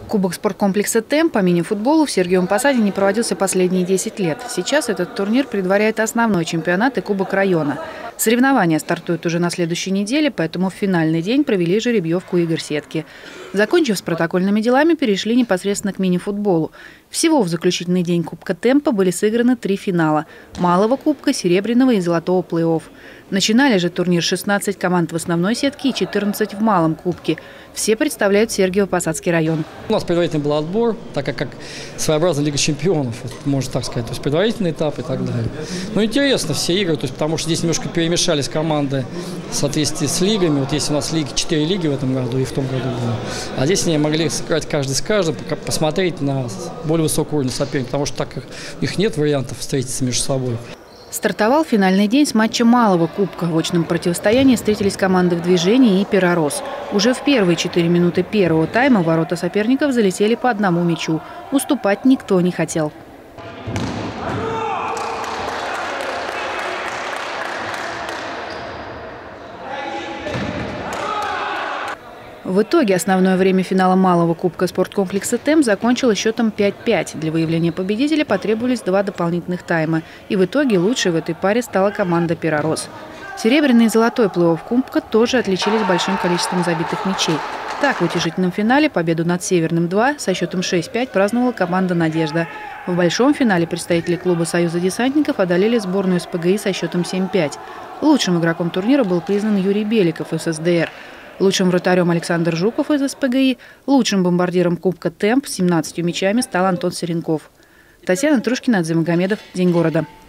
Кубок спорткомплекса «Темп» по мини-футболу в Сергиевом Посаде не проводился последние 10 лет. Сейчас этот турнир предваряет основной чемпионат и Кубок района. Соревнования стартуют уже на следующей неделе, поэтому в финальный день провели жеребьевку игр сетки. Закончив с протокольными делами, перешли непосредственно к мини-футболу. Всего в заключительный день Кубка «Темпа» были сыграны 3 финала – малого кубка, серебряного и золотого плей-офф. Начинали же турнир 16 команд в основной сетке и 14 в малом кубке. Все представляют Сергиево-Посадский район. У нас предварительный был отбор, так как своеобразная Лига чемпионов, можно так сказать, то есть предварительный этап и так далее. Но интересно все игры, то есть, потому что здесь немножко перемешались команды в соответствии с лигами. Вот есть у нас 4 лиги в этом году и в том году было. А здесь они могли сыграть каждый с каждым, посмотреть на более высокий уровень соперника, потому что так как их нет вариантов встретиться между собой. Стартовал финальный день с матча малого кубка. В очном противостоянии встретились команды «В движении» и «Пиророс». Уже в первые 4 минуты первого тайма в ворота соперников залетели по одному мячу. Уступать никто не хотел. В итоге основное время финала малого кубка спорткомплекса «Темп» закончилось счетом 5-5. Для выявления победителя потребовались 2 дополнительных тайма. И в итоге лучшей в этой паре стала команда «Пиророс». Серебряный и золотой плей-офф кубка тоже отличились большим количеством забитых мячей. Так, в утешительном финале победу над Северным 2 со счетом 6-5 праздновала команда «Надежда». В большом финале представители клуба «Союза десантников» одолели сборную СПГИ со счетом 7-5. Лучшим игроком турнира был признан Юрий Беликов из СДР. Лучшим вратарем Александр Жуков из СПГИ, лучшим бомбардиром Кубка «Темп» с 17 мячами стал Антон Серенков. Татьяна Трушкина, Адзимагомедов. День города.